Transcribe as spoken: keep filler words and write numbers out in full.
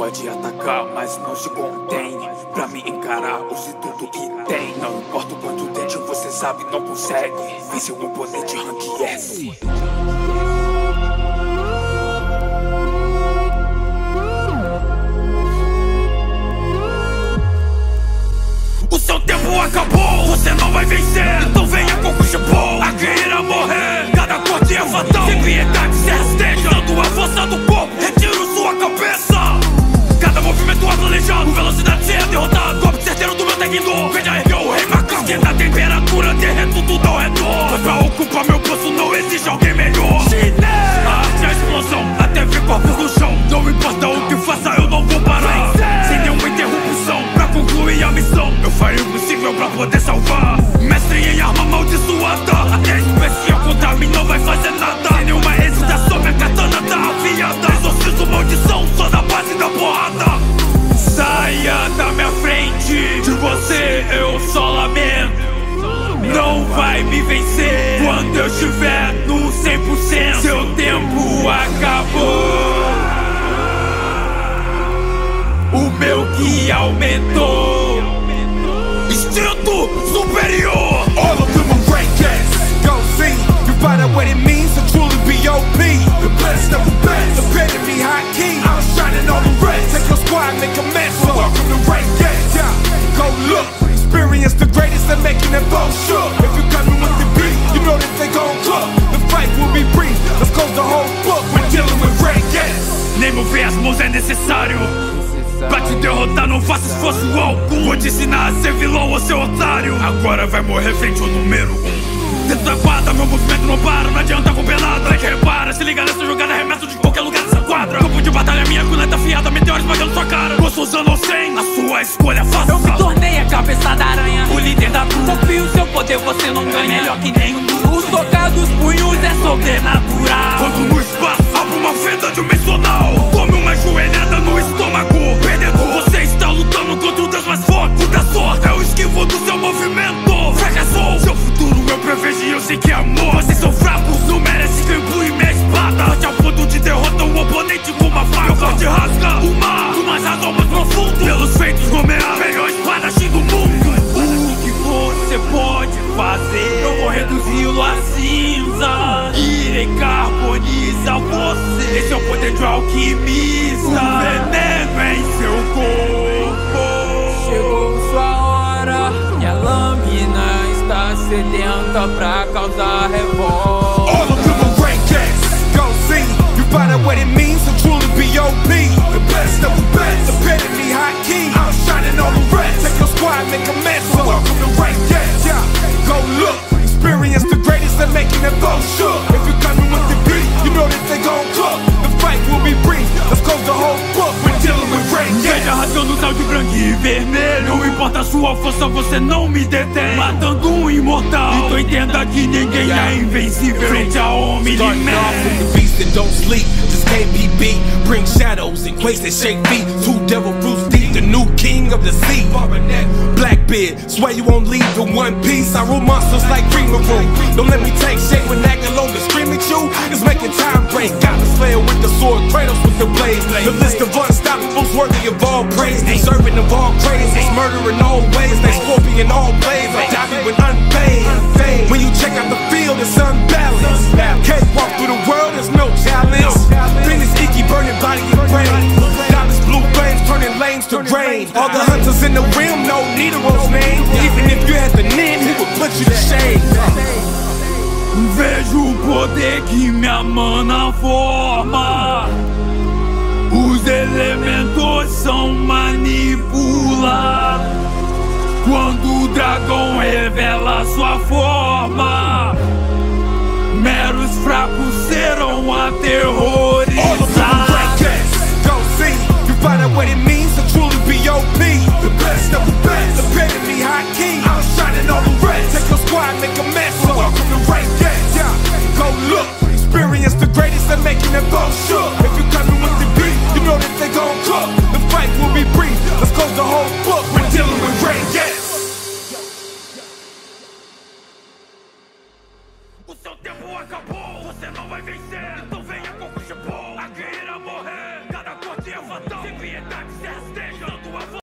pode atacar, mas não se contém. Pra me encarar, use tudo que tem. Não importa o quanto tente, você sabe, não consegue. Vence o oponente, rank S. O seu tempo acabou, você não vai vencer. Então venha com o chipão, a guerreira morrer. Cada corte é fatal, sem piedade se rasteja. Usando a força do corpo, retiro sua cabeça. Cada movimento é planejado, velocidade se é derrotado. Golpe certeiro do meu Tekken-Do, veja ergueu o rei macaco. Esquenta a temperatura, derreto tudo ao redor. Mas pra ocupar meu posto não existe alguém melhor. A arte é a explosão, até ver corpos no chão. Não importa o que faça, eu não vou parar. Sem nenhuma interrupção, pra concluir a missão. Eu farei o possível pra poder salvar. Mestre em arma amaldiçoada, até especial contra mim não vai fazer nada. Sem nenhuma hesitação, minha katana tá afiada. Exorcizo maldição, só na base da porrada. Saia da minha frente, de você eu só lamento. Não vai me vencer quando eu estiver no cem por cento. Seu tempo acabou, o meu ki aumentou. Instinto superior. All of them are great guests. Go see, you find out what it means to truly be O P. The best of the best, the epitome high key. I'm shining on the rest. Take your squad, make a mess. So welcome to great guests. Yeah, go look, experience the greatest and making them both shook. If you coming with the beat, you know that they gon' cook. The fight will be brief. Let's close the whole book. We're dealing with great guests. Nem mover as mãos é necessário. Pra te derrotar não faça esforço algum. Vou te ensinar a ser vilão ou ser otário. Agora vai morrer frente ao número um. Dentro da quadra, meu movimento não para. Não adianta acompanhar nada, é que repara. Se liga nessa jogada, arremesso de qualquer lugar dessa quadra. Campo de batalha, minha coleta afiada, meteoros esmagando sua cara. Gosto usando ou sem, a sua escolha faça. Eu me tornei a cabeça da aranha, o líder da turma. Confio seu poder, você não ganha. Melhor que nenhum duro. O socar dos punhos é sobrenatural. Quando no espaço, abre uma fenda dimensional. Tome uma joelhada no estômago. Perdedor, você está lutando contra o Deus mais forte. O da sorte é o esquivo do seu movimento. Fracassou, seu futuro eu prevejo e eu sei que é amor. Vocês são fracos, não merecem que eu empurre minha espada. Forte ao ponto de derrota o oponente com uma faca. Meu forte rasga o mar, do mais raso ao mais profundo. Pelos feitos nomear a melhor espadachim do mundo. O que você pode fazer? Eu vou reduzi-lo a cinza. Irei carbonizar você. Esse é o poder de um alquimista. O veneno é em seu corpo. Chegou sua hora, minha lâmina está sedenta pra causar revolta. All of them are great guests. Go see, you find out what it means to truly be O P. The best of the best, the epitome high key. I'm shining on the rest. Take your squad, make a mess. So welcome to great guests. Yeah, go look, experience the greatest and making them both shook. If you're coming with the beat, you know that they gon' cook. The fight will be brief. Let's close the whole book. We're dealing with great guests. Veja rasgando o céu de branco e vermelho. Não importa a sua força, você não me detém. Matando um imortal, então entenda que ninguém é invencível frente a homem de Starting off with the beast that don't sleep, just can't be beat. Bring shadows and quakes that shake feet. Two devil fruits deep, the new king of the sea. Blackbeard, swear you won't leave in one piece. I rule monsters like Green Room. Don't let me take shade when acting longer. Scream at you, it's making time break. Got the slayer with the sword, Kratos with the blades. The list of unstoppables worthy of all praise. Deserving of all praise, it's murder in all ways. They scorpion all blades, I die with unpaid. When you check out the field, it's unbalanced. Can't walk through the world, there's no challenge. Finish icky, burning body and brain. Dollars, blue flames, turning lanes to rain. All the hunters in the rim know Nero's name. Even if you had the name, he would put you to shame. Vejo o poder que minha mana forma. Os elementos são manipulados. Quando o dragão revela sua forma, meros fracos serão aterrorizados. All of them are great guests. Go see, you find out what it means to truly be O P. The best of the best, the epitome high key. I'm shining on the rest. Take your squad, make a mess. So welcome to great guests. Yeah, go look, experience the greatest and making them both shook. If you coming with the beat, you know that they gon' cook. The fight will be brief. Let's close the whole book. We're dealing with great guests. O seu tempo acabou, você não vai vencer. Então venha com o chipão, a guerreira morrer. Cada corte é fatal. Sem piedade se rasteja, usando a